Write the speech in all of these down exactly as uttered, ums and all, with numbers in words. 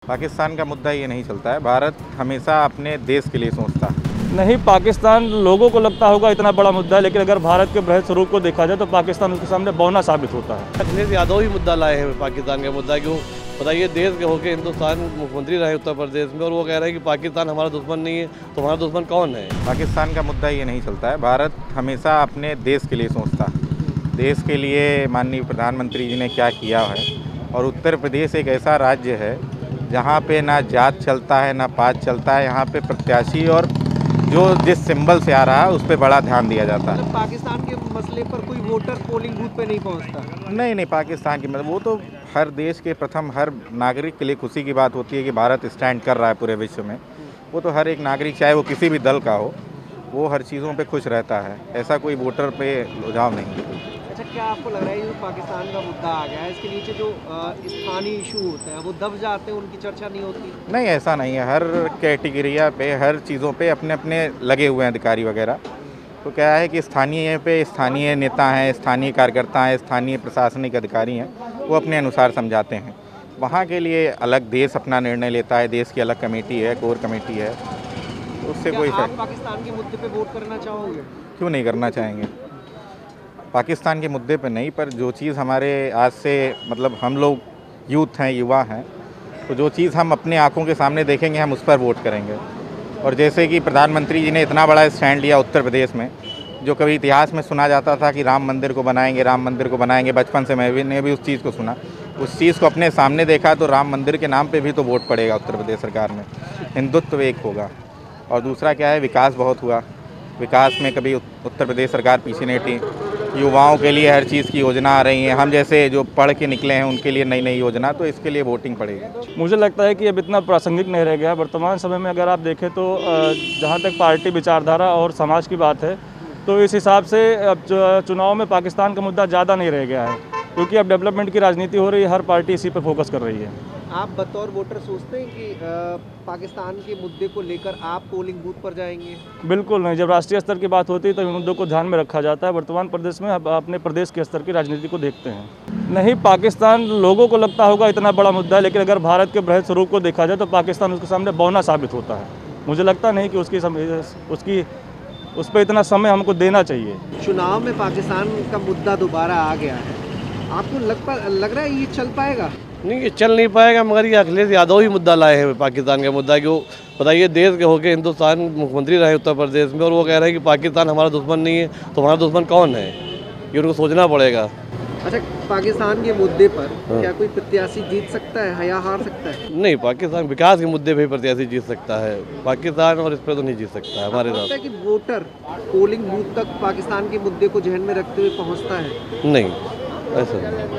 पाकिस्तान का मुद्दा ये नहीं चलता है। भारत हमेशा अपने देश के लिए सोचता है। नहीं, पाकिस्तान लोगों को लगता होगा इतना बड़ा मुद्दा है, लेकिन अगर भारत के बृहद स्वरूप को देखा जाए तो पाकिस्तान उसके सामने बौना साबित होता है। अखिलेश यादव ही मुद्दा लाए हैं पाकिस्तान का मुद्दा। क्यों बताइए, देश के होकर हिंदुस्तान मुख्यमंत्री रहे उत्तर प्रदेश में, और वो कह रहे हैं कि पाकिस्तान हमारा दुश्मन नहीं है, तो हमारा दुश्मन कौन है? पाकिस्तान का मुद्दा ये नहीं चलता है। भारत हमेशा अपने देश के लिए सोचता है। देश के लिए माननीय प्रधानमंत्री जी ने क्या किया है, और उत्तर प्रदेश एक ऐसा राज्य है जहाँ पे ना जात चलता है ना पात चलता है। यहाँ पे प्रत्याशी और जो जिस सिंबल से आ रहा है उस पर बड़ा ध्यान दिया जाता है। मतलब पाकिस्तान के मसले पर कोई वोटर पोलिंग बूथ पे नहीं पहुंचता? नहीं नहीं, पाकिस्तान की मतलब वो तो हर देश के प्रथम हर नागरिक के लिए खुशी की बात होती है कि भारत स्टैंड कर रहा है पूरे विश्व में। वो तो हर एक नागरिक, चाहे वो किसी भी दल का हो, वो हर चीज़ों पे खुश रहता है। ऐसा कोई वोटर पे रुझाव नहीं है। अच्छा, क्या आपको लग रहा है ये जो पाकिस्तान का मुद्दा आ गया है, इसके नीचे जो स्थानीय इशू होते हैं वो दब जाते हैं, उनकी चर्चा नहीं होती? नहीं, ऐसा नहीं है। हर कैटेगरिया पे, हर चीज़ों पे अपने अपने लगे हुए हैं अधिकारी वगैरह। तो क्या है कि स्थानीय पे स्थानीय नेता हैं, स्थानीय कार्यकर्ता हैं, स्थानीय प्रशासनिक अधिकारी हैं, वो अपने अनुसार समझाते हैं। वहाँ के लिए अलग देश अपना निर्णय लेता है, देश की अलग कमेटी है, कोर कमेटी है, तो उससे कोई आप पाकिस्तान के मुद्दे पे वोट करना चाहोगे? क्यों नहीं करना चाहेंगे? पाकिस्तान के मुद्दे पे नहीं, पर जो चीज़ हमारे आज से मतलब हम लोग यूथ हैं, युवा हैं, तो जो चीज़ हम अपने आंखों के सामने देखेंगे हम उस पर वोट करेंगे। और जैसे कि प्रधानमंत्री जी ने इतना बड़ा स्टैंड लिया उत्तर प्रदेश में, जो कभी इतिहास में सुना जाता था कि राम मंदिर को बनाएंगे, राम मंदिर को बनाएंगे, बचपन से मैं भी ने भी उस चीज़ को सुना, उस चीज़ को अपने सामने देखा, तो राम मंदिर के नाम पे भी तो वोट पड़ेगा उत्तर प्रदेश सरकार में। हिंदुत्व एक होगा। और दूसरा क्या है, विकास बहुत हुआ। विकास में कभी उत्तर प्रदेश सरकार पीछे नहीं हटी। युवाओं के लिए हर चीज़ की योजना आ रही है। हम जैसे जो पढ़ के निकले हैं उनके लिए नई नई योजना, तो इसके लिए वोटिंग पड़ेगी। मुझे लगता है कि अब इतना प्रासंगिक नहीं रह गया। वर्तमान समय में अगर आप देखें तो जहाँ तक पार्टी विचारधारा और समाज की बात है, तो इस हिसाब से अब चुनाव में पाकिस्तान का मुद्दा ज़्यादा नहीं रह गया है, क्योंकि अब डेवलपमेंट की राजनीति हो रही है, हर पार्टी इसी पर फोकस कर रही है। आप बतौर वोटर सोचते हैं कि आ, पाकिस्तान के मुद्दे को लेकर आप पोलिंग बूथ पर जाएंगे? बिल्कुल नहीं। जब राष्ट्रीय स्तर की बात होती है तो इन मुद्दों को ध्यान में रखा जाता है। वर्तमान प्रदेश में अब अपने प्रदेश के स्तर की राजनीति को देखते हैं। नहीं, पाकिस्तान लोगों को लगता होगा इतना बड़ा मुद्दा है, लेकिन अगर भारत के बृहद स्वरूप को देखा जाए तो पाकिस्तान उसके सामने बौना साबित होता है। मुझे लगता नहीं कि उसकी उसकी उस पर इतना समय हमको देना चाहिए। चुनाव में पाकिस्तान का मुद्दा दोबारा आ गया है, आपको लग पा लग रहा है ये चल पाएगा? नहीं, ये चल नहीं पाएगा, मगर ये अखिलेश यादव ही मुद्दा लाए हैं पाकिस्तान का मुद्दा। क्यों बताइए, देश के होकर हिंदुस्तान मुख्यमंत्री रहे उत्तर प्रदेश में, और वो कह रहे हैं कि पाकिस्तान हमारा दुश्मन नहीं है, तो हमारा दुश्मन कौन है? ये उनको सोचना पड़ेगा। अच्छा, पाकिस्तान के मुद्दे पर क्या कोई प्रत्याशी जीत सकता है या हार सकता है? नहीं, पाकिस्तान विकास के मुद्दे पे प्रत्याशी जीत सकता है पाकिस्तान, और इस पर तो नहीं जीत सकता है हमारे साथ। कि वोटर पोलिंग बूथ तक पाकिस्तान के मुद्दे को ध्यान में रखते हुए पहुंचता है? नहीं, ऐसा नहीं।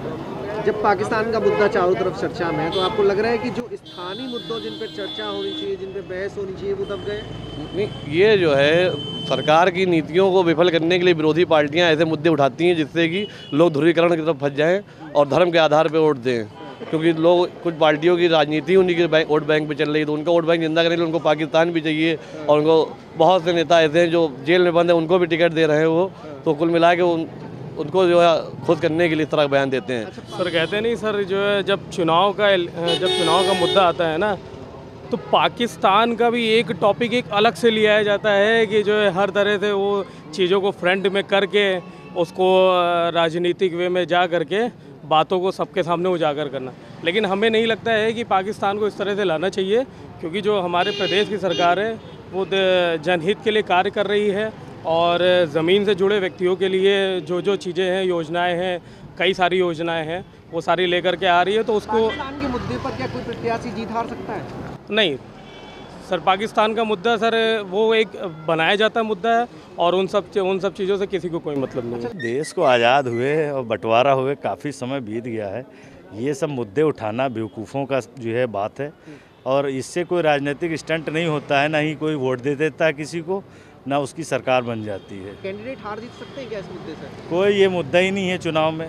जब पाकिस्तान का मुद्दा चारों तरफ चर्चा में है, तो आपको लग रहा है कि जो स्थानीय मुद्दों जिन पर चर्चा होनी चाहिए, जिन पर बहस होनी चाहिए, वो दब गए? नहीं, ये जो है सरकार की नीतियों को विफल करने के लिए विरोधी पार्टियां ऐसे मुद्दे उठाती हैं जिससे कि लोग ध्रुवीकरण की तरफ फंस जाएं और धर्म के आधार पर वोट दें। क्योंकि लोग, कुछ पार्टियों की राजनीति उन्हीं के बैंक वोट बैंक पे चल रही है, तो उनका वोट बैंक जिंदा करने के लिए उनको पाकिस्तान भी चाहिए। और उनको बहुत से नेता ऐसे हैं जो जेल में बंद हैं, उनको भी टिकट दे रहे हैं वो। तो कुल मिला के उन उनको जो है खुद करने के लिए इस तरह बयान देते हैं। सर कहते नहीं सर, जो है जब चुनाव का जब चुनाव का मुद्दा आता है ना, तो पाकिस्तान का भी एक टॉपिक एक अलग से लिया जाता है कि जो है हर तरह से वो चीज़ों को फ्रंट में करके उसको राजनीतिक वे में जा करके बातों को सबके सामने उजागर करना। लेकिन हमें नहीं लगता है कि पाकिस्तान को इस तरह से लाना चाहिए, क्योंकि जो हमारे प्रदेश की सरकार है वो जनहित के लिए कार्य कर रही है, और ज़मीन से जुड़े व्यक्तियों के लिए जो जो चीज़ें हैं, योजनाएं हैं, कई सारी योजनाएं हैं, वो सारी लेकर के आ रही है। तो उसको पाकिस्तान के मुद्दे पर क्या कोई प्रत्याशी जीत हार सकता है? नहीं सर, पाकिस्तान का मुद्दा सर वो एक बनाया जाता मुद्दा है, और उन सब उन सब चीज़ों से किसी को कोई मतलब नहीं है। देश को आज़ाद हुए और बंटवारा हुए काफ़ी समय बीत गया है। ये सब मुद्दे उठाना बेवकूफ़ों का जो है बात है, और इससे कोई राजनीतिक स्टंट नहीं होता है, ना ही कोई वोट दे देता है किसी को, ना उसकी सरकार बन जाती है। कैंडिडेट हार जीत सकते हैं क्या इस मुद्दे से? कोई ये मुद्दा ही नहीं है चुनाव में।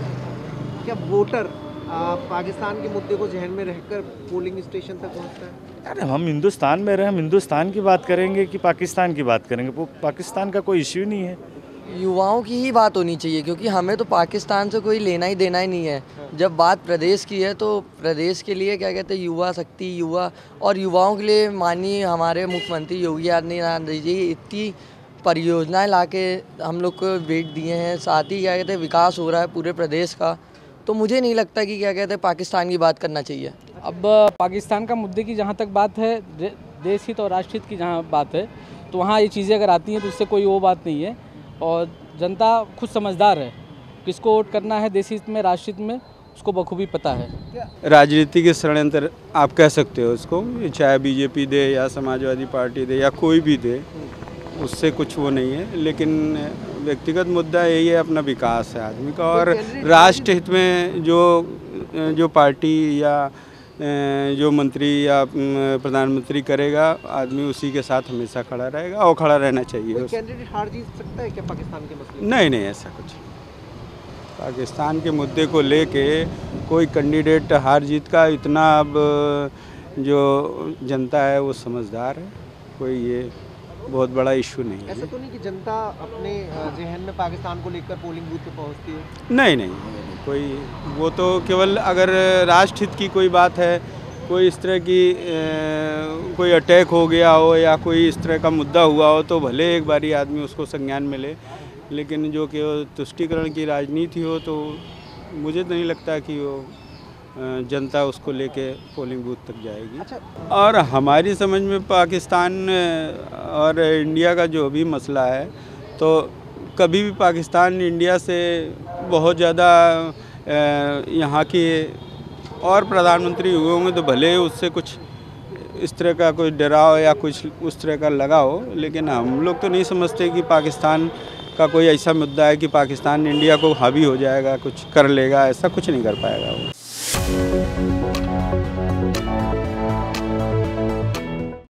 क्या वोटर आ, पाकिस्तान के मुद्दे को जहन में रहकर पोलिंग स्टेशन तक पहुंचता है? अरे हम हिंदुस्तान में रहे, हम हिंदुस्तान की बात करेंगे कि पाकिस्तान की बात करेंगे? वो पाकिस्तान का कोई इश्यू नहीं है। युवाओं की ही बात होनी चाहिए, क्योंकि हमें तो पाकिस्तान से कोई लेना ही देना ही नहीं है। जब बात प्रदेश की है तो प्रदेश के लिए क्या कहते हैं, युवा शक्ति, युवा और युवाओं के लिए माननीय हमारे मुख्यमंत्री योगी आदित्यनाथ जी इतनी परियोजनाएं लाके हम लोग को भेज दिए हैं, साथ ही क्या कहते हैं विकास हो रहा है पूरे प्रदेश का। तो मुझे नहीं लगता कि क्या कहते हैं पाकिस्तान की बात करना चाहिए। अब पाकिस्तान का मुद्दे की जहाँ तक बात है, देश हित और राष्ट्र हित की जहाँ बात है, तो वहाँ ये चीज़ें अगर आती हैं तो इससे कोई वो बात नहीं है। और जनता खुद समझदार है, किसको वोट करना है देश हित में, राष्ट्र हित में, उसको बखूबी पता है। राजनीति के षड्यंत्र आप कह सकते हो उसको, चाहे बीजेपी दे या समाजवादी पार्टी दे या कोई भी दे, उससे कुछ वो नहीं है। लेकिन व्यक्तिगत मुद्दा यही है, अपना विकास है आदमी का, और राष्ट्र हित में जो जो पार्टी या जो मंत्री या प्रधानमंत्री करेगा, आदमी उसी के साथ हमेशा खड़ा रहेगा और खड़ा रहना चाहिए। कोई कैंडिडेट हार जीत सकता है क्या पाकिस्तान के मसले में? नहीं नहीं, ऐसा कुछ पाकिस्तान के मुद्दे को लेके कोई कैंडिडेट हार जीत का इतना, अब जो जनता है वो समझदार है, कोई ये बहुत बड़ा इशू नहीं है। ऐसा तो नहीं कि जनता अपने जहन में पाकिस्तान को लेकर पोलिंग बूथ पे पहुंचती है? नहीं नहीं, कोई वो तो केवल अगर राष्ट्र हित की कोई बात है, कोई इस तरह की ए, कोई अटैक हो गया हो या कोई इस तरह का मुद्दा हुआ हो तो भले एक बारी आदमी उसको संज्ञान में ले, लेकिन जो केवल तुष्टीकरण की राजनीति हो तो मुझे तो नहीं लगता कि वो जनता उसको लेके पोलिंग बूथ तक जाएगी। अच्छा। और हमारी समझ में पाकिस्तान और इंडिया का जो भी मसला है, तो कभी भी पाकिस्तान इंडिया से बहुत ज़्यादा यहाँ की और प्रधानमंत्री हुए होंगे तो भले उससे कुछ इस तरह का कोई डराव या कुछ उस तरह का लगा हो, लेकिन हम लोग तो नहीं समझते कि पाकिस्तान का कोई ऐसा मुद्दा है कि पाकिस्तान इंडिया को हावी हो जाएगा, कुछ कर लेगा, ऐसा कुछ नहीं कर पाएगा वो।